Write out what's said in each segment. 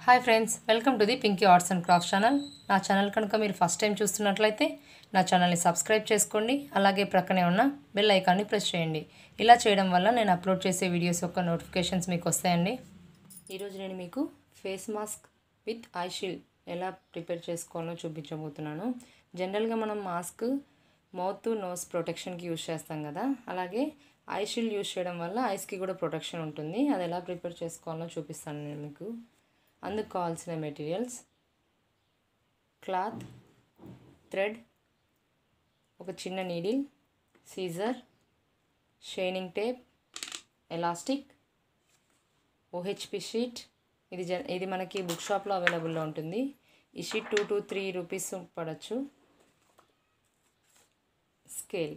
Hi friends, welcome to the Pinky arts and crafts channel. నా channel కనుక మీరు first time చూస్తున్నట్లయితే నా ఛానల్ని సబ్స్క్రైబ్ చేసుకోండి. అలాగే ప్రక్కనే ఉన్న బెల్ ఐకాన్ని ప్రెస్ చేయండి. ఇలా చేయడం వల్ల నేను అప్లోడ్ చేసే వీడియోస్ యొక్క నోటిఫికేషన్స్ మీకు వస్తాయండి. ఈరోజు నేను మీకు face mask with eye shield ఎలా ప్రిపేర్ చేసుకోవాలో చూపించబోతున్నాను. జనరల్గా మనం మాస్క్ మౌత్ నోస్ ప్రొటెక్షన్కి యూజ్ చేస్తాం కదా, అలాగే ఐ షీల్డ్ యూజ్ చేయడం వల్ల ఐస్కి కూడా ప్రొటెక్షన్ ఉంటుంది. అది ఎలా ప్రిపేర్ చేసుకోవాలో చూపిస్తాను నేను మీకు. అందుకు కావాల్సిన మెటీరియల్స్: క్లాత్, థ్రెడ్, ఒక చిన్న needle, scissor, shining tape, elastic, OHP sheet. ఇది మనకి బుక్ షాప్లో అవైలబుల్లో ఉంటుంది. ఈ షీట్ 2 to 3 రూపీస్ పడవచ్చు. స్కేల్.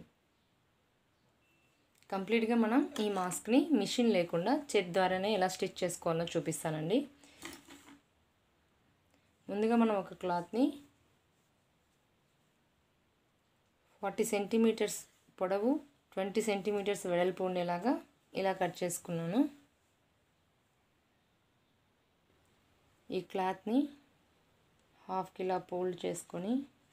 కంప్లీట్గా మనం ఈ మాస్క్ని మిషన్ లేకుండా చేతి ద్వారానే ఎలా స్టిచ్ చేసుకోవాలో చూపిస్తానండి. ముందుగా మనం ఒక క్లాత్ని 40 సెంటీమీటర్స్ పొడవు, 20 సెంటీమీటర్స్ వెడల్పు ఉండేలాగా ఇలా కట్ చేసుకున్నాను. ఈ క్లాత్ని హాఫ్కి ఇలా ఫోల్డ్ చేసుకొని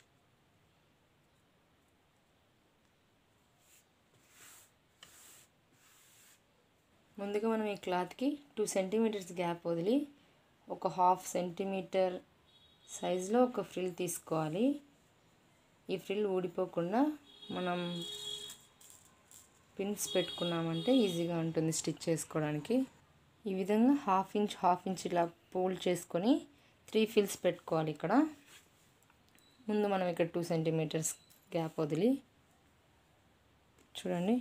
ముందుగా మనం ఈ క్లాత్కి 2 సెంటీమీటర్స్ గ్యాప్ వదిలి ఒక 1/2 సెంటీమీటర్ సైజులో ఒక ఫ్రిల్ తీసుకోవాలి. ఈ ఫ్రిల్ ఊడిపోకుండా మనం పిన్స్ పెట్టుకున్నామంటే ఈజీగా ఉంటుంది స్టిచ్ చేసుకోవడానికి. ఈ విధంగా హాఫ్ ఇంచ్ ఇలా ఫోల్డ్ చేసుకొని 3 ఫిల్స్ పెట్టుకోవాలి. ఇక్కడ ముందు మనం ఇక్కడ 2 సెంటీమీటర్స్ గ్యాప్ వదిలి చూడండి,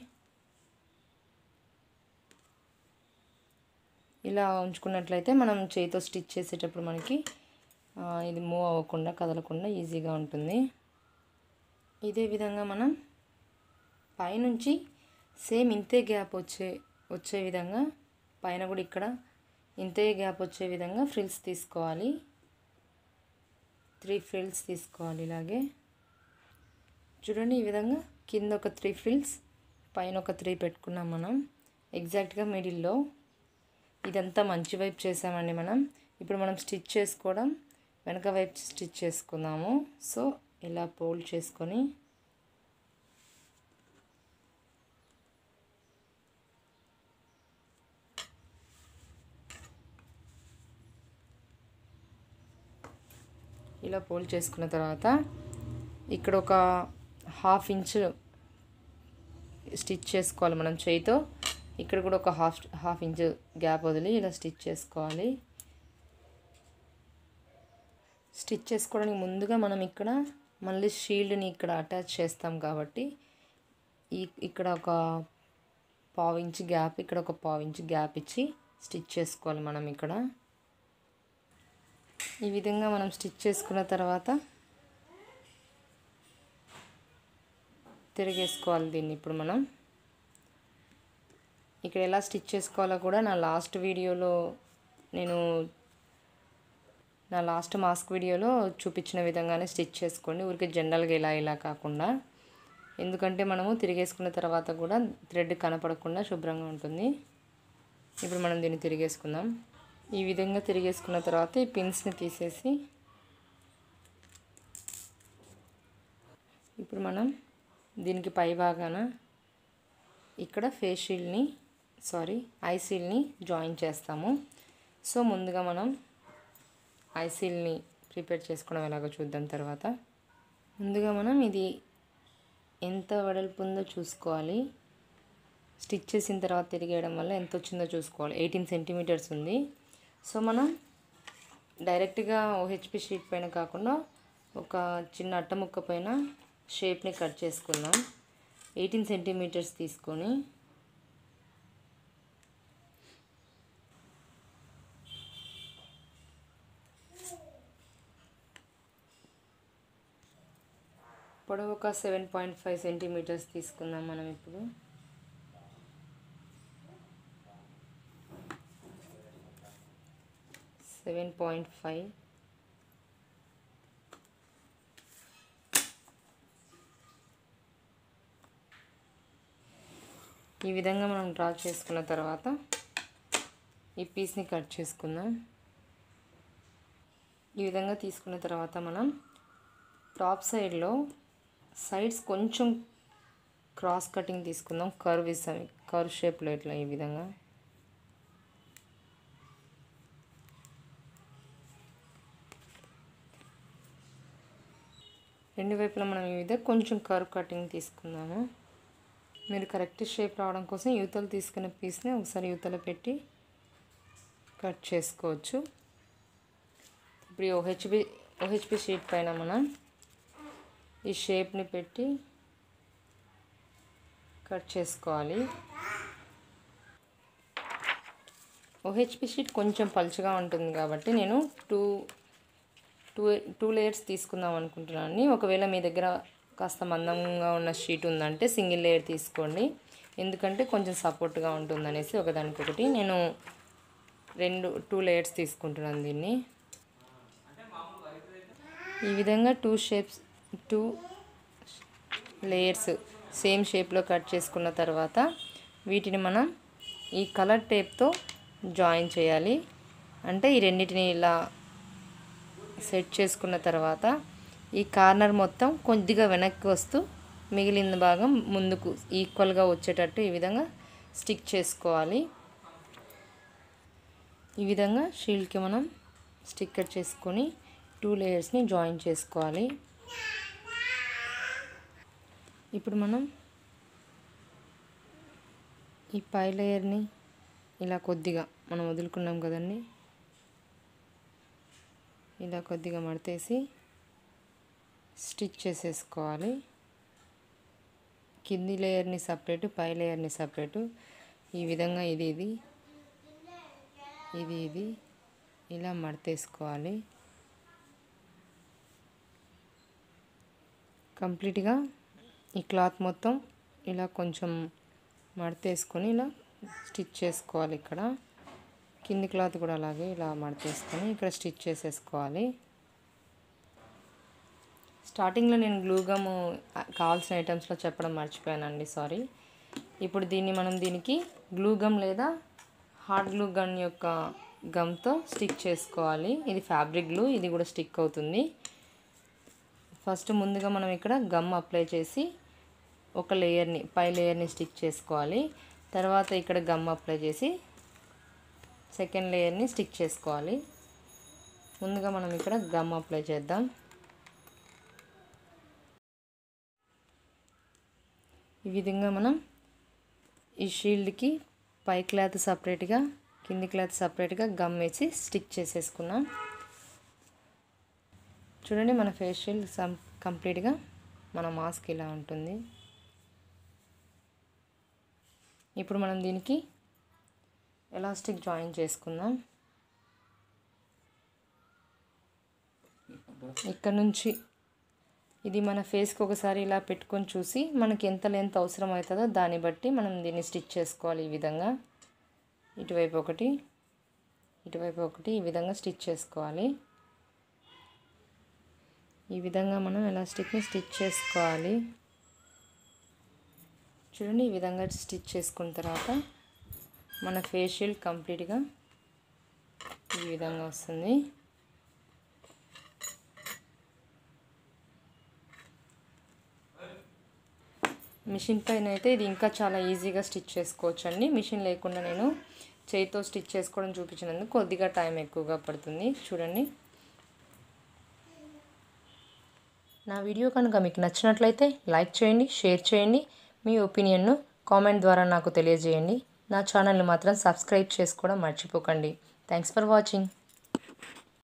ఇలా ఉంచుకున్నట్లయితే మనం చేతితో స్టిచ్ చేసేటప్పుడు మనకి ఇది మూవ్ అవ్వకుండా, కదలకుండా ఈజీగా ఉంటుంది. ఇదే విధంగా మనం పైనుంచి సేమ్ ఇంతే గ్యాప్ వచ్చే విధంగా పైన కూడా ఇక్కడ ఇంతే గ్యాప్ వచ్చే విధంగా ఫ్రిల్స్ తీసుకోవాలి. 3 ఫ్రిల్స్ తీసుకోవాలి. ఇలాగే చూడండి, ఈ విధంగా కింద ఒక 3 ఫ్రిల్స్, పైన ఒక 3 పెట్టుకున్నాం మనం ఎగ్జాక్ట్గా మిడిల్లో. ఇదంతా మంచి వైపు చేసామండి మనం. ఇప్పుడు మనం స్టిచ్ చేసుకోవడం వెనక వైపు స్టిచ్ చేసుకుందాము. సో ఇలా ఫోల్డ్ చేసుకొని ఇలా ఫోల్డ్ చేసుకున్న తర్వాత ఇక్కడ ఒక 1/2 ఇంచ్ స్టిచ్ చేసుకోవాలి మనం చేయితో. ఇక్కడ కూడా ఒక హాఫ్ ఇంచ్ గ్యాప్ వదిలి ఇలా స్టిచ్ చేసుకోవాలి. స్టిచ్ చేసుకోవడానికి ముందుగా మనం ఇక్కడ మళ్ళీ షీల్డ్ని ఇక్కడ అటాచ్ చేస్తాం కాబట్టి ఇక్కడ ఒక 1/2 ఇంచ్ గ్యాప్, ఇక్కడ ఒక 1/2 ఇంచ్ గ్యాప్ ఇచ్చి స్టిచ్ చేసుకోవాలి మనం. ఇక్కడ ఈ విధంగా మనం స్టిచ్ చేసుకున్న తర్వాత తిరిగేసుకోవాలి దీన్ని. ఇప్పుడు మనం ఇక్కడ ఎలా స్టిచ్ చేసుకోవాలో కూడా నా లాస్ట్ మాస్క్ వీడియోలో చూపించిన విధంగానే స్టిచ్ చేసుకోండి. ఊరికే జనరల్గా ఇలా కాకుండా, ఎందుకంటే మనము తిరిగేసుకున్న తర్వాత కూడా థ్రెడ్ కనపడకుండా శుభ్రంగా ఉంటుంది. ఇప్పుడు మనం దీన్ని తిరిగేసుకుందాం. ఈ విధంగా తిరిగేసుకున్న తర్వాత ఈ పిన్స్ని తీసేసి ఇప్పుడు మనం దీనికి పై భాగాన ఇక్కడ ఐ షీల్డ్ని జాయిన్ చేస్తాము. సో ముందుగా మనం ఐ షీల్డ్ని ప్రిపేర్ చేసుకోవడం ఎలాగో చూద్దాం. తర్వాత ముందుగా మనం ఇది ఎంత వెడల్పు ఉందో చూసుకోవాలి. స్టిచ్ చేసిన తర్వాత తిరిగేయడం వల్ల ఎంత వచ్చిందో చూసుకోవాలి. 18 సెంటీమీటర్స్ ఉంది. సో మనం డైరెక్ట్గా ఓహెచ్పి షీట్ పైన కాకుండా ఒక చిన్న అట్ట ముక్క పైన షేప్ని కట్ చేసుకుందాం. 18 సెంటీమీటర్స్ తీసుకొని పొడవు ఒక 7.5 సెంటీమీటర్స్ తీసుకుందాం మనం. ఇప్పుడు ఈ విధంగా మనం డ్రా చేసుకున్న తర్వాత ఈ పీస్ని కట్ చేసుకుందాం. ఈ విధంగా తీసుకున్న తర్వాత మనం టాప్ సైడ్లో సైడ్స్ కొంచెం క్రాస్ కటింగ్ తీసుకుందాం. కర్వ్ షేప్లో ఇట్లా ఈ విధంగా రెండు వైపులా మనం ఈ విధంగా కొంచెం కర్వ్ కటింగ్ తీసుకుందాము. మీరు కరెక్ట్ షేప్ రావడం కోసం యువతలు తీసుకున్న పీస్ని ఒకసారి యువతల పెట్టి కట్ చేసుకోవచ్చు. ఇప్పుడు ఈ ఓహెచ్పి షీట్ పైన మనం ఈ షేప్ని పెట్టి కట్ చేసుకోవాలి. ఓహెచ్పి షీట్ కొంచెం పలుచగా ఉంటుంది కాబట్టి నేను టూ లేయర్స్ తీసుకుందాం అనుకుంటున్నాను. ఒకవేళ మీ దగ్గర కాస్త మందంగా ఉన్న షీట్ ఉందంటే సింగిల్ లేయర్ తీసుకోండి, ఎందుకంటే కొంచెం సపోర్ట్గా ఉంటుందనేసి ఒకదానికొకటి నేను 2 లేయర్స్ తీసుకుంటున్నాను. దీన్ని ఈ విధంగా 2 లేయర్స్ సేమ్ షేప్లో కట్ చేసుకున్న తర్వాత వీటిని మనం ఈ కలర్ టేప్తో జాయిన్ చేయాలి. అంటే ఈ రెండింటిని ఇలా సెట్ చేసుకున్న తర్వాత ఈ కార్నర్ మొత్తం కొద్దిగా వెనక్కి వస్తూ మిగిలిన భాగం ముందుకు ఈక్వల్గా వచ్చేటట్టు ఈ విధంగా స్టిక్ చేసుకోవాలి. ఈ విధంగా షీల్డ్కి మనం స్టిక్కర్ చేసుకొని 2 లేయర్స్ని జాయిన్ చేసుకోవాలి. ఇప్పుడు మనం ఈ పై లేయర్ని ఇలా కొద్దిగా మనం వదులుకున్నాం కదండి, ఇలా కొద్దిగా మడతేసి స్టిచ్ చేసేసుకోవాలి. కింది లేయర్ని సపరేటు, పై లేయర్ని సపరేటు ఈ విధంగా ఇది ఇలా మడతేసుకోవాలి. కంప్లీట్గా ఈ క్లాత్ మొత్తం ఇలా కొంచెం మడతేసుకొని ఇలా స్టిచ్ చేసుకోవాలి. ఇక్కడ కింది క్లాత్ కూడా అలాగే ఇలా మడతేసుకొని ఇక్కడ స్టిచ్ చేసేసుకోవాలి. స్టార్టింగ్లో నేను గ్లూ గమ్ కావాల్సిన ఐటమ్స్లో చెప్పడం మర్చిపోయానండి, సారీ. ఇప్పుడు దీనికి గ్లూ గమ్ లేదా హాట్ గ్లూ గన్ యొక్క గమ్తో స్టిక్ చేసుకోవాలి. ఇది ఫ్యాబ్రిక్ గ్లూ, ఇది కూడా స్టిక్ అవుతుంది. ఫస్ట్ ముందుగా మనం ఇక్కడ గమ్ అప్లై చేసి ఒక లేయర్ని, పై లేయర్ని స్టిక్ చేసుకోవాలి. తర్వాత ఇక్కడ గమ్ అప్లై చేసి సెకండ్ లేయర్ని స్టిక్ చేసుకోవాలి. ముందుగా మనం ఇక్కడ గమ్ అప్లై చేద్దాం. ఈ విధంగా మనం ఈ షీల్డ్కి పై క్లాత్ సపరేట్గా, కింది క్లాత్ సపరేట్గా గమ్ వేసి స్టిక్ చేసేసుకున్నాం. చూడండి, మన ఫేస్ షీల్డ్ కంప్లీట్గా మన మాస్క్ ఇలా ఉంటుంది. ఇప్పుడు మనం దీనికి ఎలాస్టిక్ జాయిన్ చేసుకుందాం. ఇక్కడ నుంచి ఇది మన ఫేస్కి ఒకసారి ఇలా పెట్టుకొని చూసి మనకి ఎంత లెంత్ అవసరం అవుతుందో దాన్ని బట్టి మనం దీన్ని స్టిచ్ చేసుకోవాలి. ఈ విధంగా ఇటువైపు ఒకటి, ఇటువైపు ఒకటి ఈ విధంగా స్టిచ్ చేసుకోవాలి. ఈ విధంగా మనం ఎలాస్టిక్ని స్టిచ్ చేసుకోవాలి. చూడండి, ఈ విధంగా స్టిచ్ చేసుకున్న తర్వాత మన ఫేస్ షీల్డ్ కంప్లీట్గా ఈ విధంగా వస్తుంది. మిషన్ పైన అయితే ఇది ఇంకా చాలా ఈజీగా స్టిచ్ చేసుకోవచ్చు అండి. మిషన్ లేకుండా నేను చేయితో స్టిచ్ చేసుకోవడం చూపించినందుకు కొద్దిగా టైం ఎక్కువగా పడుతుంది. చూడండి, నా వీడియో కనుక మీకు నచ్చినట్లయితే లైక్ చేయండి, షేర్ చేయండి. మీ ఒపీనియన్ను కామెంట్ ద్వారా నాకు తెలియజేయండి. నా ఛానల్ని మాత్రం సబ్స్క్రైబ్ చేసుకోవడం మర్చిపోకండి. Thanks for watching.